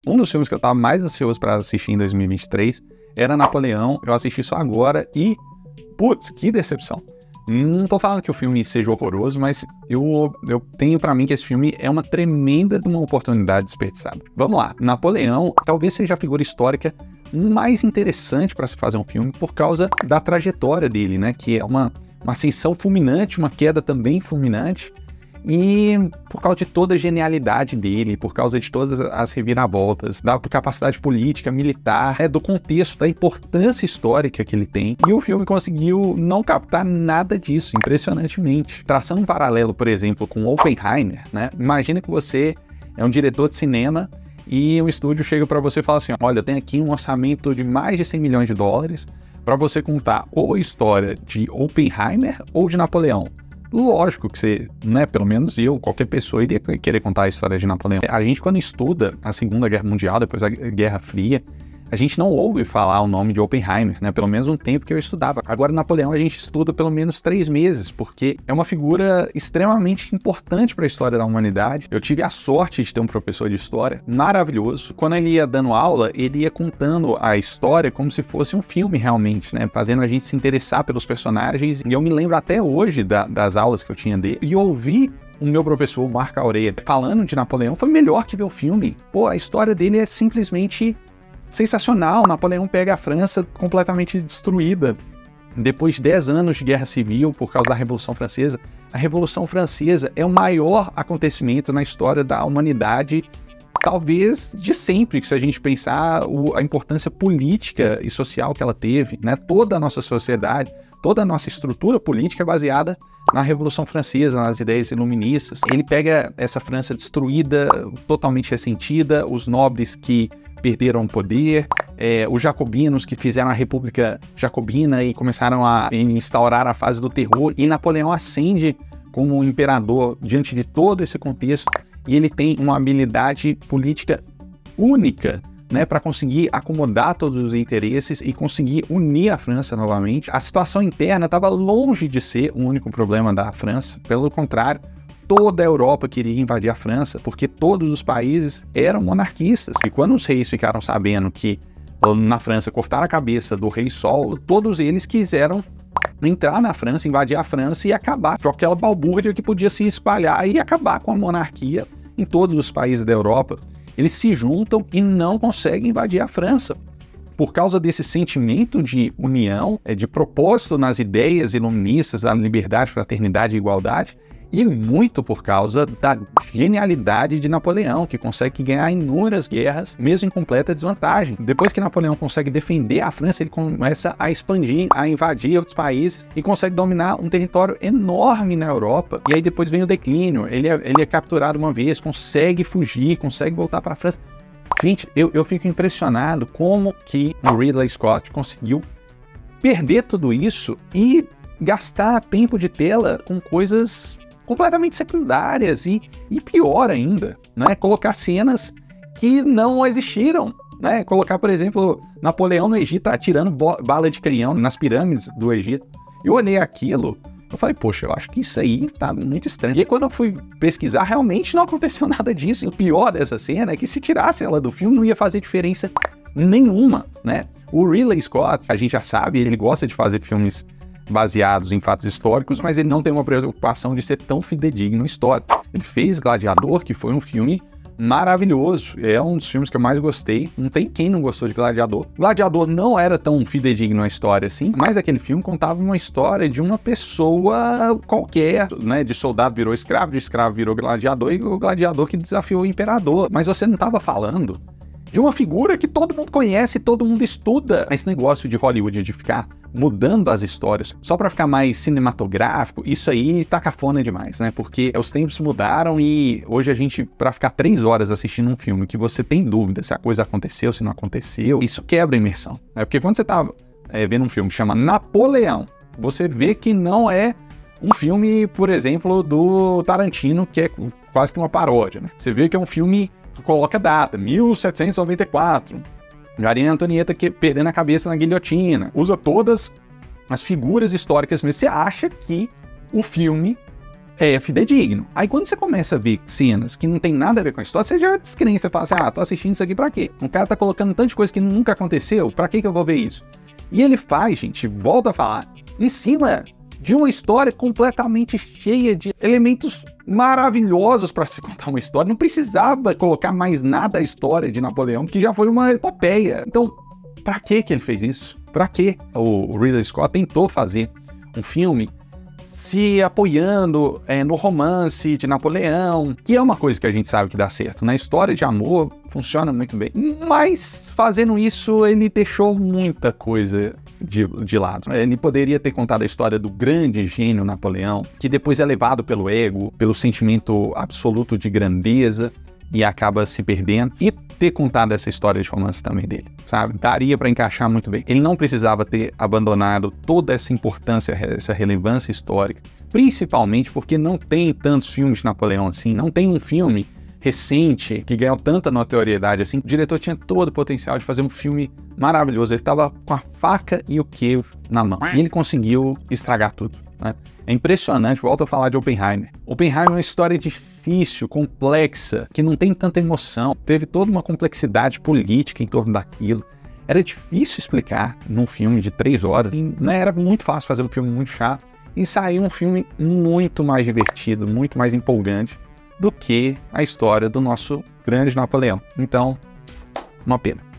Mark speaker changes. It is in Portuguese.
Speaker 1: Um dos filmes que eu tava mais ansioso para assistir em 2023 era Napoleão. Eu assisti só agora e, putz, que decepção. Não tô falando que o filme seja horroroso, mas eu tenho pra mim que esse filme é uma tremenda uma oportunidade desperdiçada. Vamos lá, Napoleão talvez seja a figura histórica mais interessante para se fazer um filme por causa da trajetória dele, né? Que é uma ascensão fulminante, uma queda também fulminante, e por causa de toda a genialidade dele, por causa de todas as reviravoltas, da capacidade política, militar, do contexto, da importância histórica que ele tem. E o filme conseguiu não captar nada disso, impressionantemente. Traçando um paralelo, por exemplo, com Oppenheimer, né? Imagina que você é um diretor de cinema e um estúdio chega para você e fala assim, olha, tem aqui um orçamento de mais de 100 milhões de dólares para você contar ou a história de Oppenheimer ou de Napoleão. Lógico que você, né, pelo menos eu, qualquer pessoa iria querer contar a história de Napoleão. A gente, quando estuda a Segunda Guerra Mundial, depois a Guerra Fria, a gente não ouve falar o nome de Oppenheimer, né? Pelo menos um tempo que eu estudava. Agora, Napoleão a gente estuda pelo menos 3 meses, porque é uma figura extremamente importante para a história da humanidade. Eu tive a sorte de ter um professor de história maravilhoso. Quando ele ia dando aula, ele ia contando a história como se fosse um filme realmente, né? Fazendo a gente se interessar pelos personagens. E eu me lembro até hoje das aulas que eu tinha dele. E ouvir o meu professor, o Marco Aurélio, falando de Napoleão foi melhor que ver o filme. Pô, a história dele é simplesmente sensacional. Napoleão pega a França completamente destruída depois de 10 anos de guerra civil por causa da Revolução Francesa. A Revolução Francesa é o maior acontecimento na história da humanidade, talvez de sempre, se a gente pensar a importância política e social que ela teve, né? Toda a nossa sociedade, toda a nossa estrutura política é baseada na Revolução Francesa, nas ideias iluministas. Ele pega essa França destruída, totalmente ressentida, os nobres que perderam o poder, os jacobinos que fizeram a República Jacobina e começaram a instaurar a fase do terror, e Napoleão ascende como imperador diante de todo esse contexto, e ele tem uma habilidade política única, né, para conseguir acomodar todos os interesses e conseguir unir a França novamente. A situação interna estava longe de ser o único problema da França, pelo contrário, toda a Europa queria invadir a França, porque todos os países eram monarquistas. E quando os reis ficaram sabendo que na França cortaram a cabeça do rei Sol, todos eles quiseram entrar na França, invadir a França e acabar com aquela balbúrdia que podia se espalhar e acabar com a monarquia em todos os países da Europa. Eles se juntam e não conseguem invadir a França. Por causa desse sentimento de união, de propósito nas ideias iluministas da liberdade, fraternidade e igualdade, e muito por causa da genialidade de Napoleão, que consegue ganhar inúmeras guerras, mesmo em completa desvantagem. Depois que Napoleão consegue defender a França, ele começa a expandir, a invadir outros países e consegue dominar um território enorme na Europa. E aí depois vem o declínio, ele é capturado uma vez, consegue fugir, consegue voltar para a França. Gente, eu fico impressionado como que o Ridley Scott conseguiu perder tudo isso e gastar tempo de tela com coisas completamente secundárias e pior ainda, né? Colocar cenas que não existiram, né? Colocar, por exemplo, Napoleão no Egito atirando bala de canhão nas pirâmides do Egito. Eu olhei aquilo, eu falei, poxa, eu acho que isso aí tá muito estranho. E aí, quando eu fui pesquisar, realmente não aconteceu nada disso. E o pior dessa cena é que se tirasse ela do filme, não ia fazer diferença nenhuma, né? O Ridley Scott, a gente já sabe, ele gosta de fazer filmes baseados em fatos históricos, mas ele não tem uma preocupação de ser tão fidedigno à história. Ele fez Gladiador, que foi um filme maravilhoso, é um dos filmes que eu mais gostei, não tem quem não gostou de Gladiador. Gladiador não era tão fidedigno à história assim, mas aquele filme contava uma história de uma pessoa qualquer, né, de soldado virou escravo, de escravo virou gladiador, e o gladiador que desafiou o imperador. Mas você não estava falando de uma figura que todo mundo conhece, todo mundo estuda. Esse negócio de Hollywood de ficar mudando as histórias só para ficar mais cinematográfico, isso aí tá cafona demais, né? Porque os tempos mudaram e hoje a gente, para ficar 3 horas assistindo um filme que você tem dúvida se a coisa aconteceu, se não aconteceu, isso quebra a imersão, né? Porque quando você tá vendo um filme que chama Napoleão, você vê que não é um filme, por exemplo, do Tarantino, que é quase que uma paródia, né? Você vê que é um filme que coloca data, 1794, Maria Antonieta perdendo a cabeça na guilhotina, usa todas as figuras históricas, mas você acha que o filme é fidedigno. Aí quando você começa a ver cenas que não tem nada a ver com a história, você já descrente, você fala assim, tô assistindo isso aqui pra quê? Um cara tá colocando tanta coisa que nunca aconteceu, pra que eu vou ver isso? E ele faz, gente, volta a falar, em cima de uma história completamente cheia de elementos maravilhosos para se contar uma história. Não precisava colocar mais nada da história de Napoleão, que já foi uma epopeia. Então, para que ele fez isso? Para que o Ridley Scott tentou fazer um filme se apoiando no romance de Napoleão, que é uma coisa que a gente sabe que dá certo. Na história de amor, funciona muito bem. Mas, fazendo isso, ele deixou muita coisa de lado. Ele poderia ter contado a história do grande gênio Napoleão, que depois é levado pelo ego, pelo sentimento absoluto de grandeza, e acaba se perdendo, e ter contado essa história de romance também dele, sabe? Daria para encaixar muito bem. Ele não precisava ter abandonado toda essa importância, essa relevância histórica, principalmente porque não tem tantos filmes de Napoleão assim, não tem um filme recente que ganhou tanta notoriedade assim. O diretor tinha todo o potencial de fazer um filme maravilhoso, ele estava com a faca e o queijo na mão, e ele conseguiu estragar tudo, né? É impressionante, volto a falar de Oppenheimer. Oppenheimer é uma história difícil, complexa, que não tem tanta emoção. Teve toda uma complexidade política em torno daquilo. Era difícil explicar num filme de 3 horas. E, né, era muito fácil fazer um filme muito chato. E saiu um filme muito mais divertido, muito mais empolgante do que a história do nosso grande Napoleão. Então, uma pena.